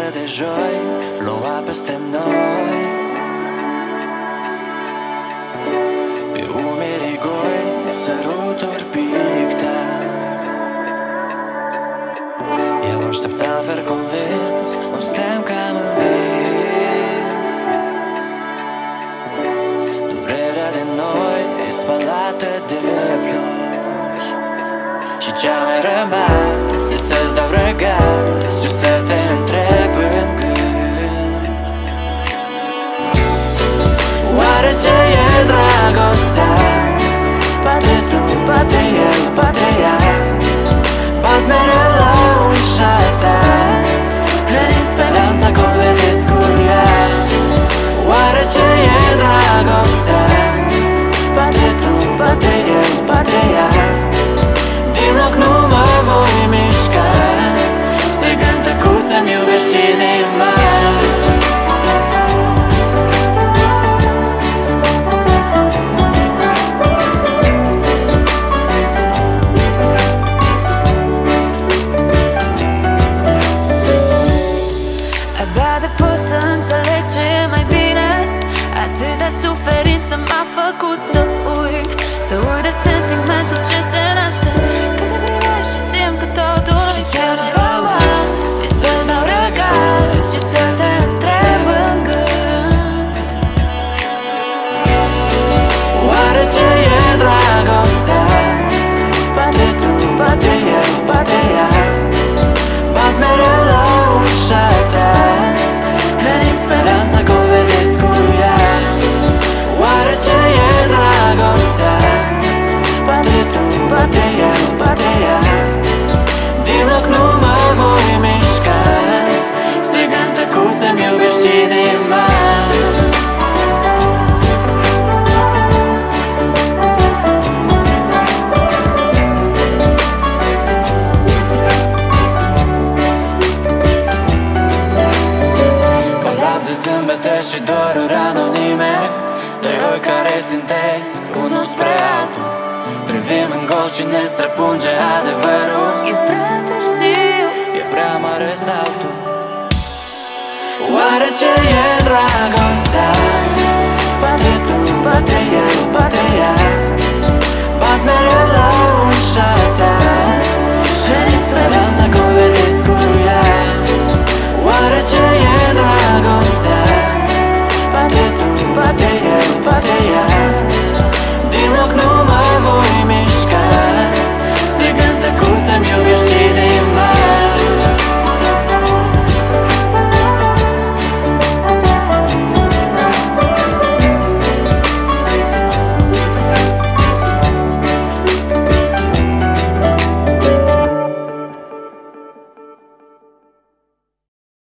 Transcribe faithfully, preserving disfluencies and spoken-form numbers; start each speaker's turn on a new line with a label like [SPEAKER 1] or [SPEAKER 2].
[SPEAKER 1] de joi ploua peste noi. Pe umerii goi săruturi picte. Eu așteptam fer convins un semn că mă învins. Durerea de noi e spălată de ploi. Și ce-a mai rămas e să-ți dau răgaz și să te întreb în gând: oare ce e dragostea? Poate tu, poate eu, poate ea. Bat mereu la ușa ta, hrănind speranța că o vedeți cu ea. Oare ce e dragostea? Poate tu, poate eu, poate ea. Din loc nu mă voi mișca, strigând tăcut să-mi iubești inima.
[SPEAKER 2] Abia de pot să înțeleg ce e mai bine. Atâta suferință m-a făcut să uit, să uit de sentimentul ce se naște când te privești și simt că totul și ce mai rămas e să-ți dau răgaz și să te întreb în gând:
[SPEAKER 1] oare ce e dragostea? Poate tu, poate eu, poate ea. Bat mereu la ușa ta, hrănind speranța că o vedeți cu ea. Oare ce e dragostea? Poate tu, poate eu, poate ea. Din loc nu mă voi mișca, strigând tăcut să-mi iubești inima. Colapse, zâmbete și doruri anonime, doi oi care țintesc unul spre altul. Privim în gol și ne străpunge adevărul.
[SPEAKER 2] e prea târziu,
[SPEAKER 1] E prea mare saltul. Oare ce e dragostea? Poate